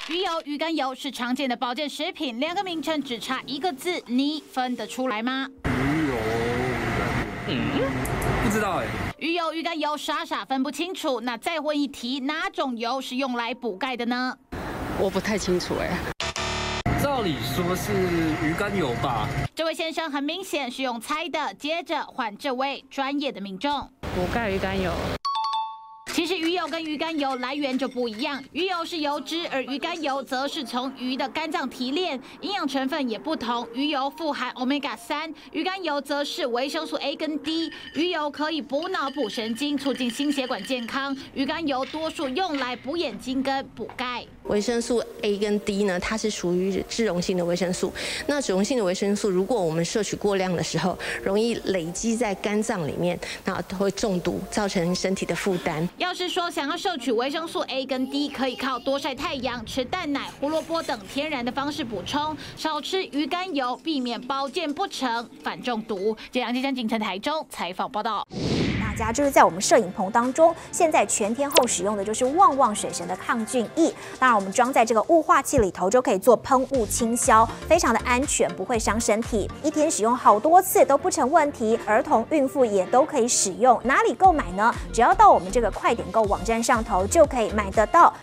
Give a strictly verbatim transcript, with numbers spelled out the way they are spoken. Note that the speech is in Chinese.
鱼油、鱼肝油是常见的保健食品，两个名称只差一个字，你分得出来吗？ 鱼油、嗯，不知道哎。 鱼油、鱼肝油傻傻分不清楚，那再问一题，哪种油是用来补钙的呢？ 我不太清楚哎。 照理说是鱼肝油吧？ 这位先生很明显是用猜的，接着换这位专业的民众。 补钙鱼肝油。 其实鱼油跟鱼肝油来源就不一样，鱼油是油脂，而鱼肝油则是从鱼的肝脏提炼，营养成分也不同。鱼油富含 欧米伽三， 鱼肝油则是维生素 A 跟 D。鱼油可以补脑、补神经，促进心血管健康；鱼肝油多数用来补眼睛跟补钙。 维生素 A 跟 D 呢，它是属于脂溶性的维生素。那脂溶性的维生素，如果我们摄取过量的时候，容易累积在肝脏里面，那会中毒，造成身体的负担。 要是说想要摄取维生素 A 跟 D， 可以靠多晒太阳、吃蛋奶、胡萝卜等天然的方式补充，少吃鱼肝油，避免保健不成反中毒。这杨金山、景城台中采访报道。 大家就是在我们摄影棚当中，现在全天候使用的就是旺旺水神的抗菌液。当然，我们装在这个雾化器里头，就可以做喷雾清消，非常的安全，不会伤身体。一天使用好多次都不成问题，儿童、孕妇也都可以使用。哪里购买呢？只要到我们这个快点购网站上头就可以买得到。